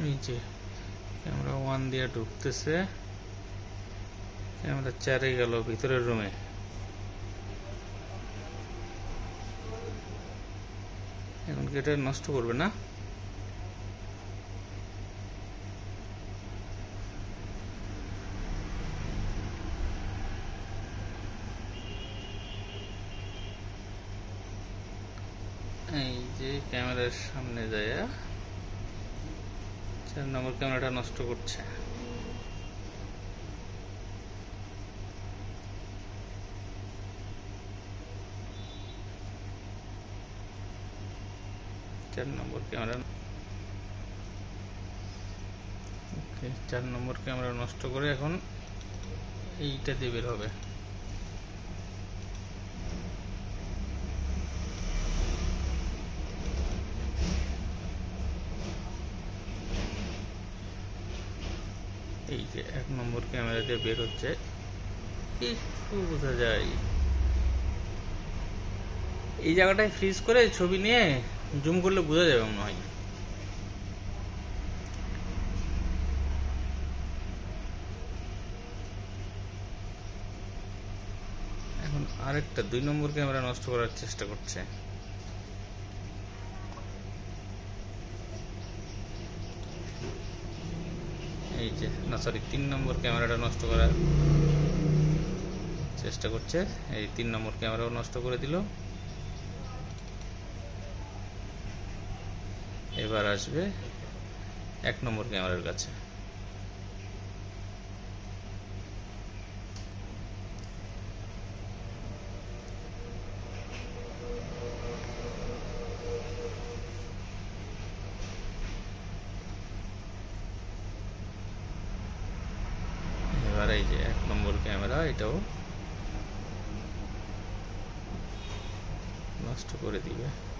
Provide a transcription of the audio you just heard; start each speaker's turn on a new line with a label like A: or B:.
A: এই যে ক্যামেরা 1 দিয়ে ঢুকতেছে, ক্যামেরা 4-এ গেল ভিতরের রুমে। এখন কি এটা নষ্ট করবে না? এই যে ক্যামেরার সামনে যায় 4 নম্বর ক্যামেরাটা নষ্ট করছে। চার নম্বর ক্যামেরা, ওকে 4 নম্বর ক্যামেরা নষ্ট করে এখন এইটা দিয়ে বের হবে। এই যে 1 নম্বর ক্যামেরা দিয়ে বের হচ্ছে, একটু বোঝা যায়। এই জায়গাটায় ফ্রিজ করে ছবি নিয়ে জুম করলে বোঝা যাবে মনে হয়। এখন আরেকটা 2 নম্বর ক্যামেরা নষ্ট করার চেষ্টা করছে। এই যে না, সরি 3 নম্বর ক্যামেরাটা নষ্ট করার চেষ্টা করছে। এই 3 নম্বর ক্যামেরাও নষ্ট করে দিল। এবার আসবে 1 নম্বর ক্যামেরার কাছে। এবার এই যে 1 নম্বর ক্যামেরা এটাও নষ্ট করে দিবে।